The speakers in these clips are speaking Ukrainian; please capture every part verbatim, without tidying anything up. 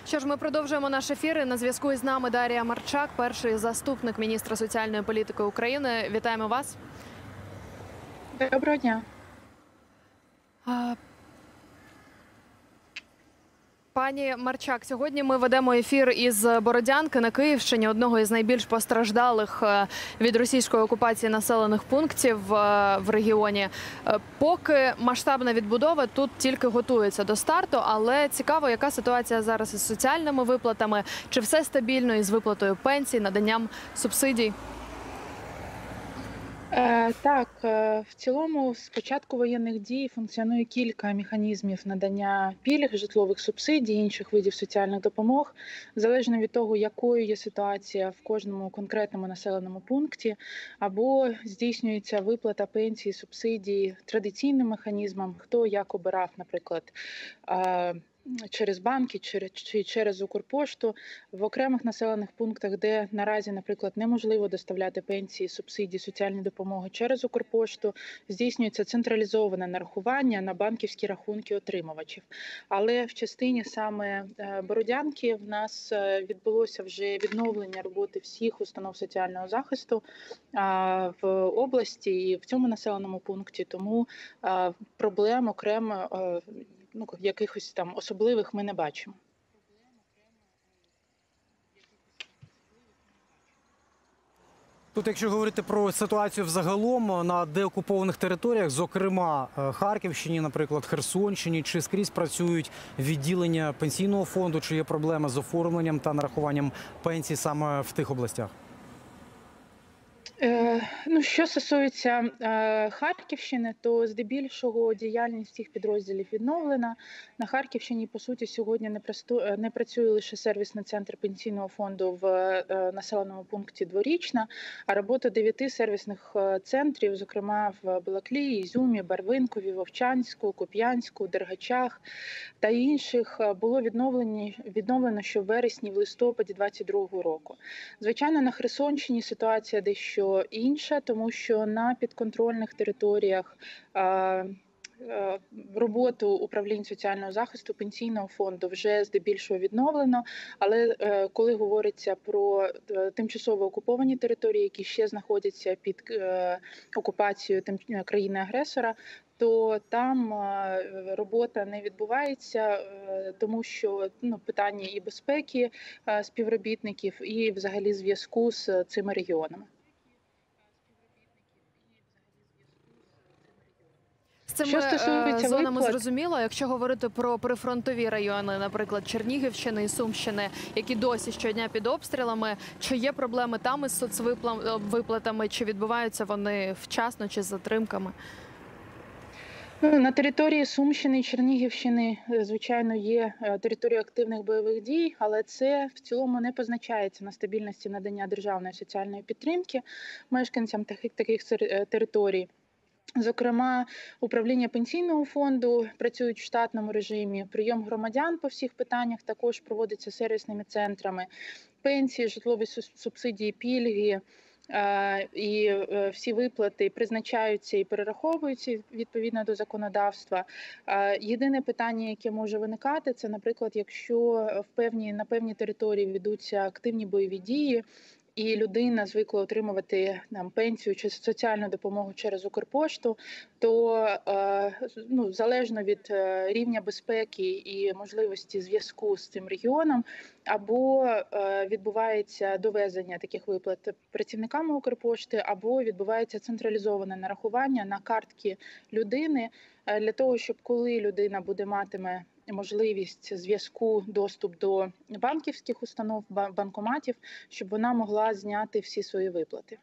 Що ж, ми продовжуємо наш ефір. І на зв'язку із нами Дар'я Марчак, перший заступник міністра соціальної політики України. Вітаємо вас. Доброго дня. Пані Марчак, сьогодні ми ведемо ефір із Бородянки на Київщині, одного із найбільш постраждалих від російської окупації населених пунктів в регіоні. Поки масштабна відбудова тут тільки готується до старту, але цікаво, яка ситуація зараз із соціальними виплатами, чи все стабільно із виплатою пенсій, наданням субсидій? Так, в цілому з початку воєнних дій функціонує кілька механізмів надання пільг, житлових субсидій, інших видів соціальних допомог, залежно від того, якою є ситуація в кожному конкретному населеному пункті, або здійснюється виплата пенсій, субсидій традиційним механізмом, хто як обирав, наприклад, через банки чи через Укрпошту. В окремих населених пунктах, де наразі, наприклад, неможливо доставляти пенсії, субсидії, соціальні допомоги через Укрпошту, здійснюється централізоване нарахування на банківські рахунки отримувачів. Але в частині саме Бородянки в нас відбулося вже відновлення роботи всіх установ соціального захисту в області і в цьому населеному пункті, тому проблем окремо Ну, якихось там особливих ми не бачимо. Тут, якщо говорити про ситуацію взагалом на деокупованих територіях, зокрема Харківщині, наприклад, Херсонщині, чи скрізь працюють відділення пенсійного фонду, чи є проблеми з оформленням та нарахуванням пенсій саме в тих областях? Ну, що стосується е, Харківщини, то здебільшого діяльність цих підрозділів відновлена. На Харківщині, по суті, сьогодні не, просту, не працює лише сервісний центр пенсійного фонду в е, населеному пункті Дворічна, а робота дев'яти сервісних центрів, зокрема в Балаклії, Ізюмі, Барвинкові, Вовчанську, Куп'янську, Дергачах та інших було відновлено, відновлено ще в вересні, в листопаді двадцять другого року. Звичайно, на Херсонщині ситуація дещо інша, тому що на підконтрольних територіях а, роботу управлінь соціального захисту пенсійного фонду вже здебільшого відновлено, але коли говориться про тимчасово окуповані території, які ще знаходяться під окупацією країни-агресора, то там робота не відбувається, тому що ну, питання і безпеки співробітників, і взагалі зв'язку з цими регіонами. З цими зонами виплат... зрозуміло. Якщо говорити про прифронтові райони, наприклад, Чернігівщини і Сумщини, які досі щодня під обстрілами, чи є проблеми там із соцвиплатами, чи відбуваються вони вчасно, чи з затримками? На території Сумщини і Чернігівщини, звичайно, є територія активних бойових дій, але це в цілому не позначається на стабільності надання державної соціальної підтримки мешканцям таких, таких територій. Зокрема, управління пенсійного фонду працюють в штатному режимі, прийом громадян по всіх питаннях також проводиться сервісними центрами, пенсії, житлові субсидії, пільги і всі виплати призначаються і перераховуються відповідно до законодавства. Єдине питання, яке може виникати, це, наприклад, якщо в певні, на певній території ведуться активні бойові дії, і людина звикла отримувати нам пенсію чи соціальну допомогу через Укрпошту, то ну, залежно від рівня безпеки і можливості зв'язку з цим регіоном, або відбувається довезення таких виплат працівниками Укрпошти, або відбувається централізоване нарахування на картки людини для того, щоб коли людина буде матиме можливість зв'язку, доступ до банківських установ, банкоматів, щоб вона могла зняти всі свої виплати.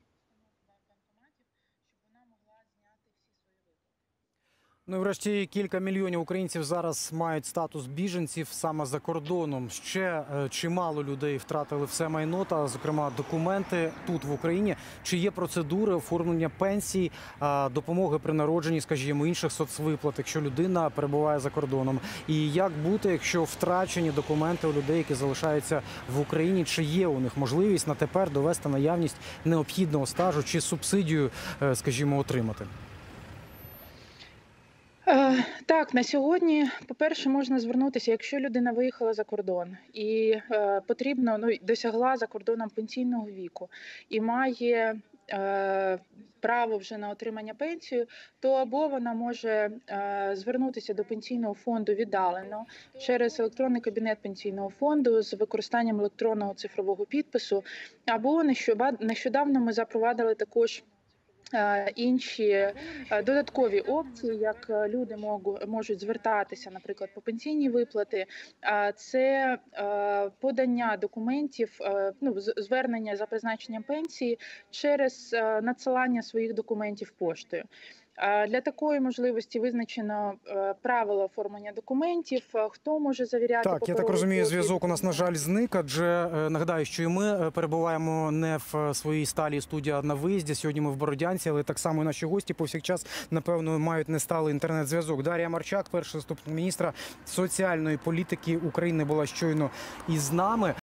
Ну і врешті кілька мільйонів українців зараз мають статус біженців саме за кордоном. Ще чимало людей втратили все майно та, зокрема, документи тут в Україні. Чи є процедури оформлення пенсій, допомоги при народженні, скажімо, інших соцвиплат, якщо людина перебуває за кордоном? І як бути, якщо втрачені документи у людей, які залишаються в Україні? Чи є у них можливість на тепер довести наявність необхідного стажу чи субсидію, скажімо, отримати? Е, Так, на сьогодні, по-перше, можна звернутися, якщо людина виїхала за кордон і е, потрібно, ну, й досягла за кордоном пенсійного віку і має е, право вже на отримання пенсії, то або вона може е, звернутися до пенсійного фонду віддалено через електронний кабінет пенсійного фонду з використанням електронного цифрового підпису, або нещоба- нещодавно ми запровадили також Е, інші е, додаткові опції, як е, люди могу- можуть звертатися, наприклад, по пенсійні виплати. А це е, подання документів, е, ну, з- звернення за призначенням пенсії через е, надсилання своїх документів поштою. А Для такої можливості визначено е, правила оформлення документів, е, хто може завіряти Так, я так паперовий розумію, підпис. зв'язок у нас, на жаль, зник, адже е, нагадаю, що і ми е, перебуваємо не в е, своїй сталій студії, а на виїзді. Сьогодні ми в Бородянці, але так само і наші гості повсякчас, напевно, мають несталий інтернет-зв'язок. Дар'я Марчак, перший заступник міністра соціальної політики України, була щойно із нами.